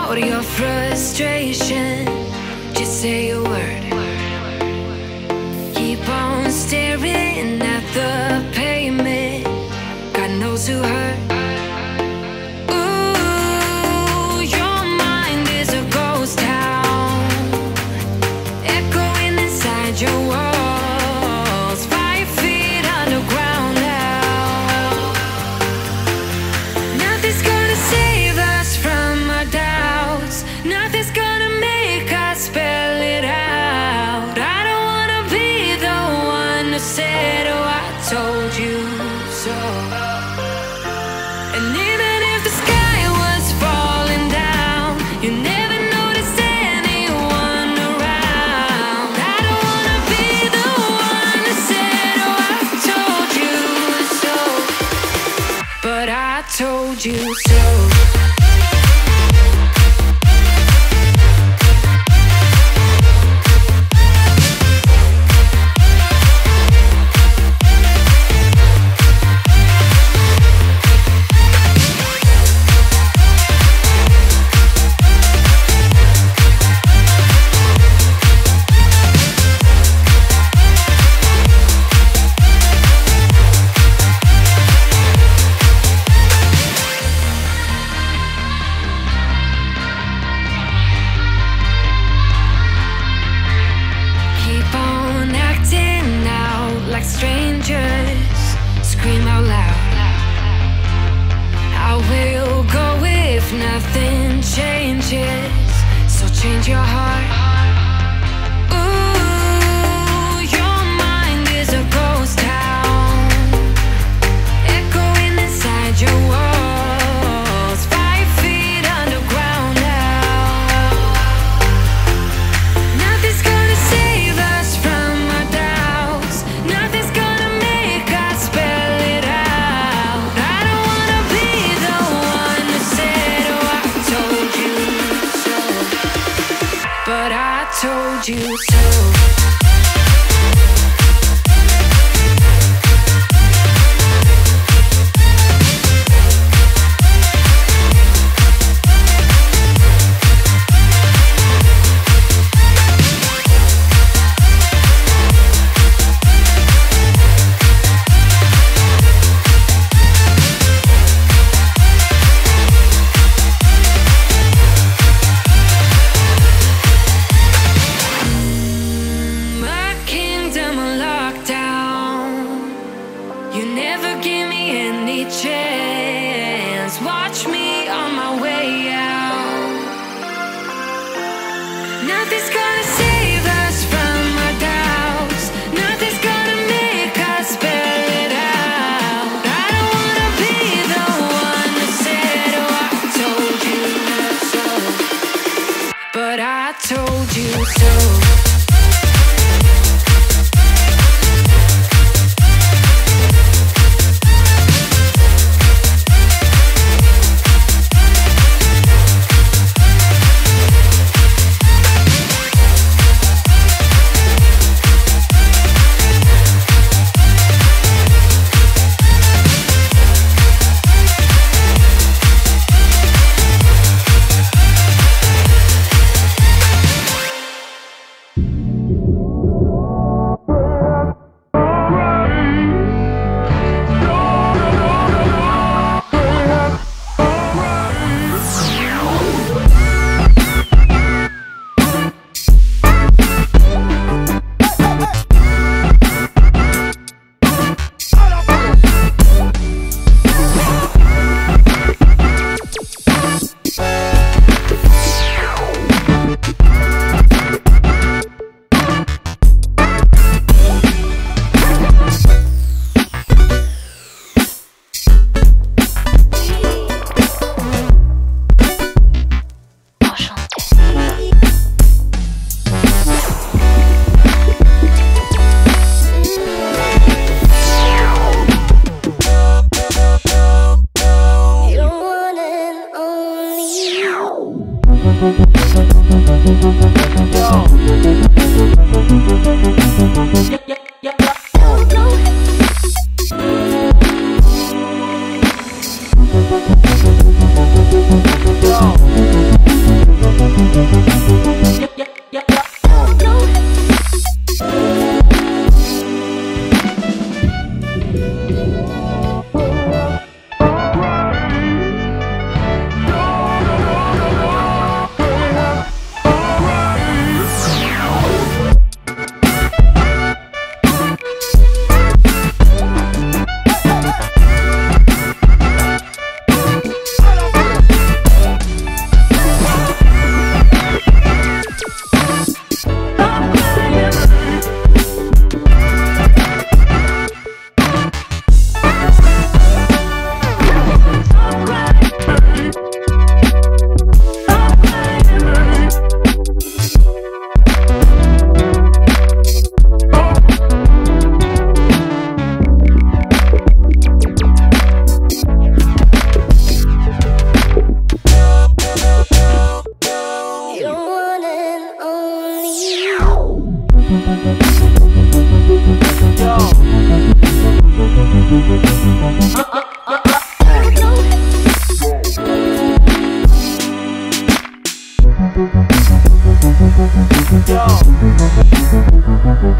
out your frustration. Just say a word. Keep on staring at the pavement. God knows who hurt. Ooh, your mind is a ghost town, echoing inside your walls, 5 feet underground now. Nothing's gonna save us from our doubts. Nothing's gonna make us spell it out. I don't wanna be the one who said, oh, I told you so. And even if the sky was falling down, you never noticed anyone around. I don't wanna be the one who said, oh, I told you so. But I told you so. Like strangers, scream out loud. I will go if nothing changes, so change your heart. Ooh, your mind is a ghost town, echoing inside your walls, 5 feet underground now. Nothing's gonna save us from our doubts. Nothing's gonna make us spell it out. I don't wanna be the one who said, oh, I told you so. But I told you so. You never give me any chance. Watch me on my way out. Nothing's gonna save us from our doubts. Nothing's gonna make us spell it out. I don't wanna be the one who said, oh, I told you so. But I told you so.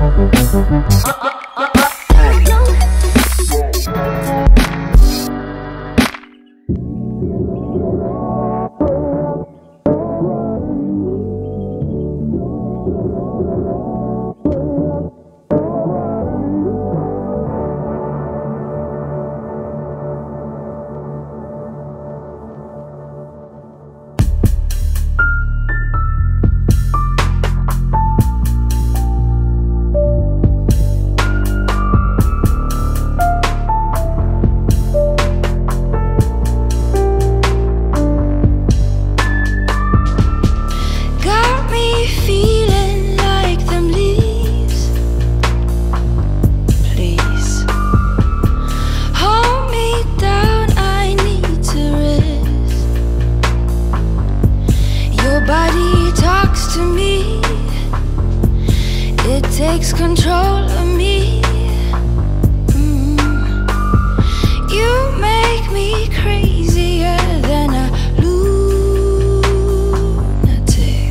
Takes control of me. You make me crazier than a lunatic.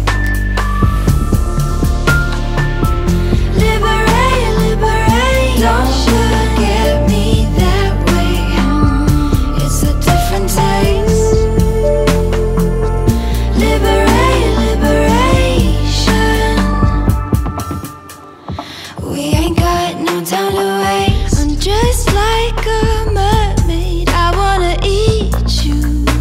Liberate, liberate. Don't look at me that way. It's a different taste. Liberate, liberation. We ain't got no time to waste. I'm just like a mermaid. I wanna eat you,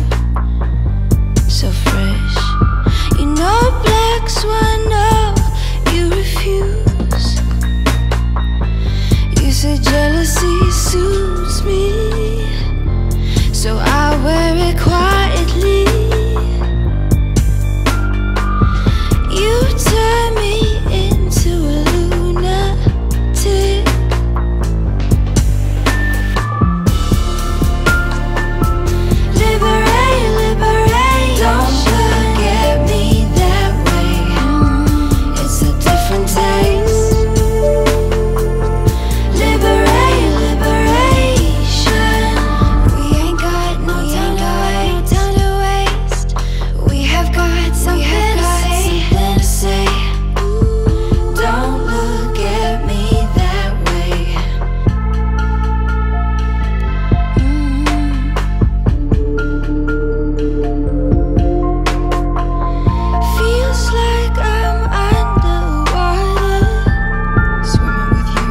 so fresh. You know black swan, no, you refuse. You said jealousy suits me, so I wear it quietly. You turn me into a lunatic. Liberate, liberate. Don't look at me that way. It's a different taste. Liberate, liberation. We ain't got no time to waste. We have got something to say. Don't look at me that way. Feels like I'm underwater, swimming with you.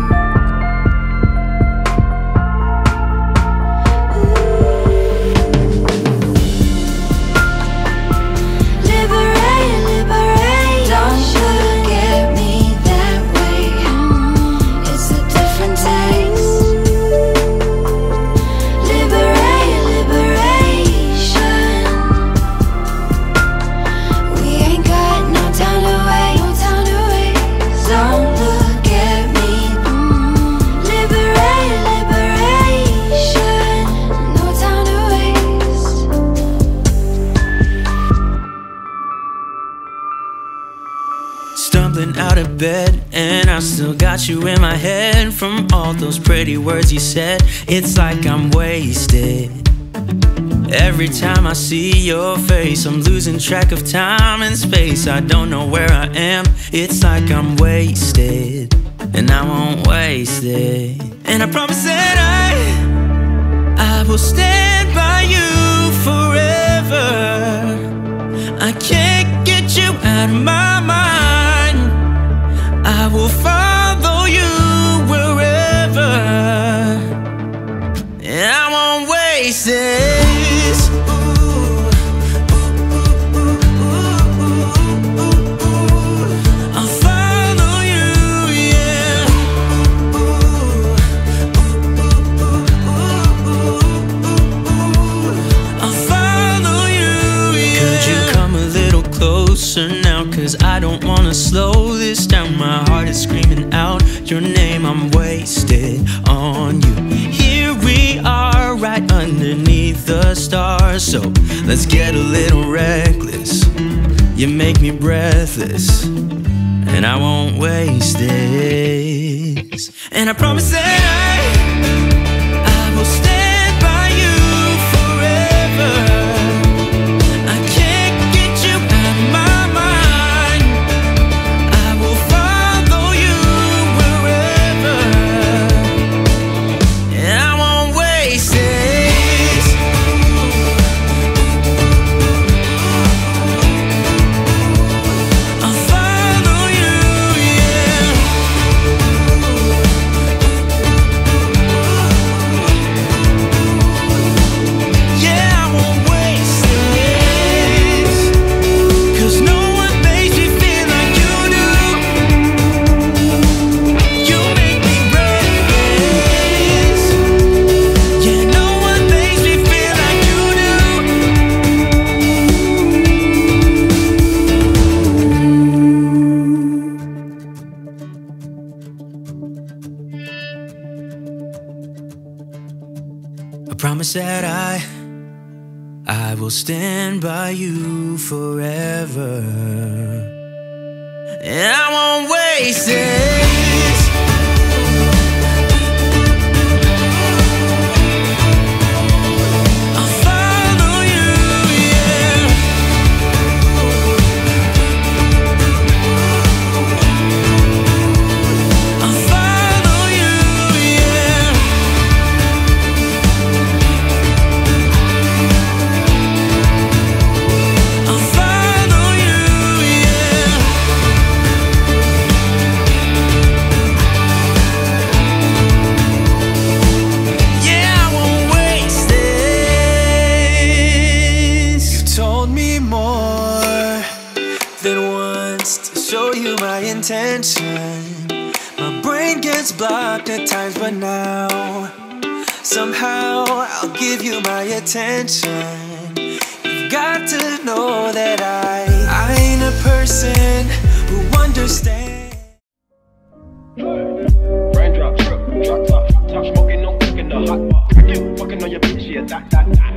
Liberate, liberate. Don't look at me that way. It's a different taste. Liberate, liberation. We ain't got no time to waste. Don't look at me. Liberate, liberation. No time to waste. Stumbling out of bed, and I still got you in my head. From all those pretty words you said, it's like I'm wasted. Every time I see your face, I'm losing track of time and space. I don't know where I am, it's like I'm wasted. And I won't waste it. And I promise that I will stand by you forever. I can't get you out of my mind. I will follow you wherever, and I won't waste this. I'll follow you, yeah. I'll follow you, yeah. Could you come a little closer now? 'Cause I don't wanna slow this down. My heart is screaming out your name. I'm wasted on you. Here we are, right underneath the stars. So let's get a little reckless. You make me breathless, and I won't waste this. And I promise that I will stand by you forever. I can't get you out of my mind. I will follow you wherever. promise that I will stand by you forever, and I won't waste it. My brain gets blocked at times, but now somehow I'll give you my attention. You've got to know that I ain't a person who understands. Raindrop, drop top, top smoking, no cooking the hot pot. Fucking on your bitch, yeah, that.